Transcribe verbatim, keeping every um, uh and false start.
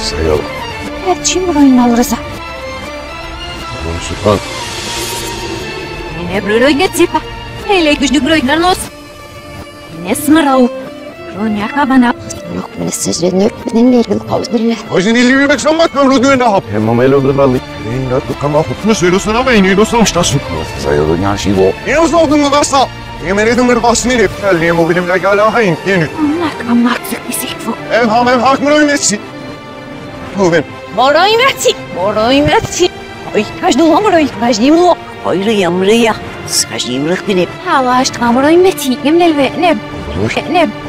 Sayalım. Evet, şimdi burayı alırız. Bunu Sultan. Ne burayı getirpa? Hele güçlü burayı nanos. Ne smarau? Ronya kabana. Yok, ben sizce ne benim yerim kaldırıyor. Hoşun illi bir beksan bak ben rüzgâr ne yap? Hem ama el öldürmeli. Rengat bu kama hutunu söylüyorsun ama en iyi dostum işte Sultan. Sayalım ya şey bu. Yine soğudun mu dostum? Yemin edin bir basını iptal diye bu bilimle gala hain yeni. Anlat anlat sıkmışık bu. Evham evhak mı ölmesi? Bu ben. Borayı versi. Borayı versi. Ay kaç dolar borayı kaç diyeyim o. Hayır yamrıya. Kaç diyeyim rık binip. Hava aşkına borayı versi. Yemlel ve ne? Ne?